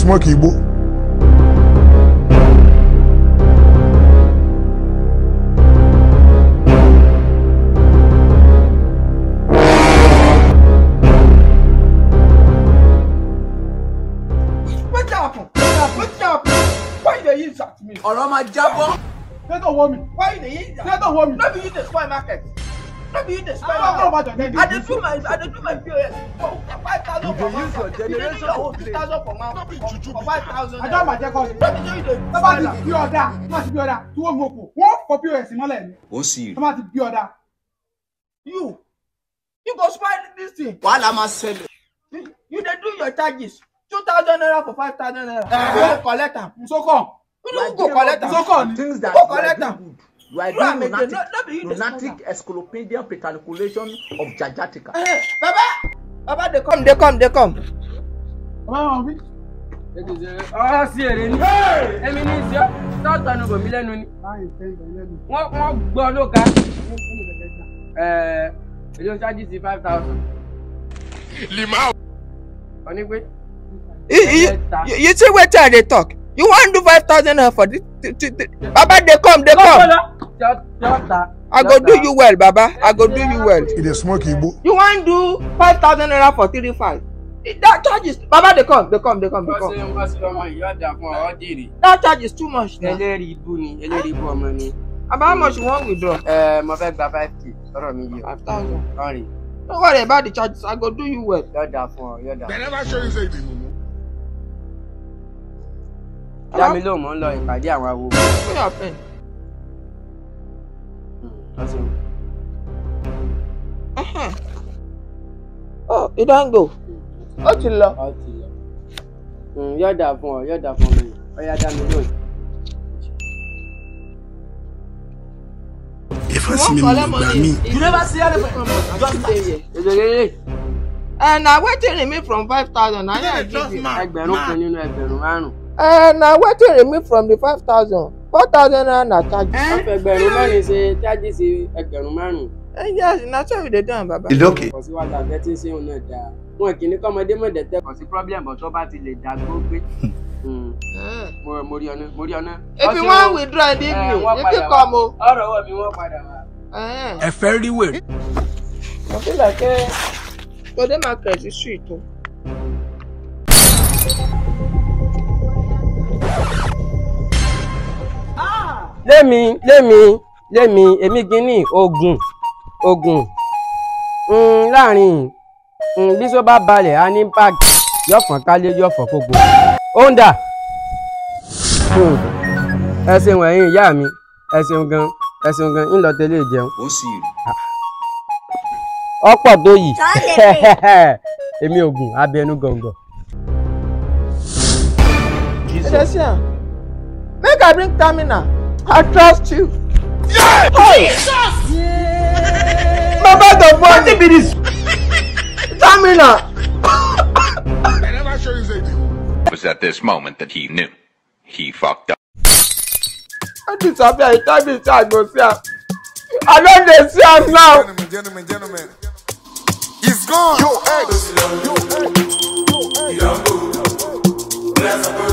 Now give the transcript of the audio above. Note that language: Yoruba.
smoke Igbo. What happened? Why you use that to me? Oroma Jabo. They don't want me. Why you use that? They don't want me. Let me use the supermarket. Let me use the supermarket. I do my POS. For 5,000 for use your generation for 2,000 for man. For 5,000. I don't my check out. Let me show you the Somebody be order. Somebody be order. Two more. One for POS in Malay. Ó sì. Somebody be order. You go spoil this thing. While I'm a seller. You dey do your charges. 2,000 naira for 5,000 naira. Go collect them. So come. You go collect them. So come. Things that Go collect them. you are doing lunatic encyclopedian petriculation of Jajatica. Baba, they come. Baba, we. Oh, sí, èrè ni. Èmi ní ìṣe tọ́tọ̀ ní bòmí lẹ́nu ni. Wọ́n gbọ́ ló ga. Èlò ṣáàjì sí 5,000. Lima. Ọ̀ní pé. You see wetin they talk? You want to do 5,000 naira for this? Baba, they come. I go do you well, Baba. I go do you well. It is smoke Igbo. You want to do 5,000 naira for 3,500? That charge is Baba. They come. Bọ́sẹ̀ ń bọ́ sí ọmọ ìyá ọ̀dà fún ọ jèrè. That charge is too much. Now. Ẹlẹ́rìí ibú ọmọ ni. About how much you want withdraw? Mo fẹ́ gba 5K lọ́rọ̀ mi yìí. 5,000. Ọ̀rìn. Don't worry about the charges. I go do you well. Yọ̀dà fún ọ, yọ̀dà. They never show you say it. Dá mi lóhùn mọ́ ń lọ ìpàdé àwọn awo. Put your pen. Oh, you don't go. Ó ti lọ. Yọ̀dà fún ọ, mi. Ọ̀yá dá mi lóhùn. If I see me, You never see anything. And I waiting me from 5,000. I give you. Ẹgbẹ̀rún kan nínú ẹgbẹ̀rún márùn-ún. And I waiting me from the 5,000. 4,000 na charge. Ẹgbẹ̀rún márùn-ún ṣe chájì sí ẹgbẹ̀rún márùn-ún. Yes, that's how they done, Baba. It's okay. Kò sí wàhálà bẹ́ẹ̀ tí ń ṣe òun náà dáa. Wọn kì í ní kọ́mọdé mọ̀ dẹ̀tẹ̀. Kò sí problem bọ̀ tó bá ti lè dàgbó gbé. Mo rí ọ̀nà. If you want withdraw the evening, you can come. Ọ̀rọ̀ wọ̀ mi wọ́n padà wá. A fairly way. I feel like today market is sweet. Lémi, èmi gíní ogun. Láàrin bí sọ bá balẹ̀ á ní báàgì yóò fọ́n kálé yóò fọ́n kógbó. Ó ń dà. Ẹ ṣeun ẹ̀yin ìyá mi, ẹ ṣeun gan, ń lọ tẹ́lẹ̀ jẹun. Ó sì. Ọ̀pọ̀ tó yìí. Èmi ogun abẹnú gọ̀ǹgọ̀. Make I bring Tamina. I trust you. Yeah! Hey! Jesus! Yeah! Baba the boy, what be this? Tamina! They never show you say it. It was at this moment that he knew. He fucked up. I disappear. I tell me I go see him. I don't see him now. Gentlemen. He's gone. Yo, X. You don't go.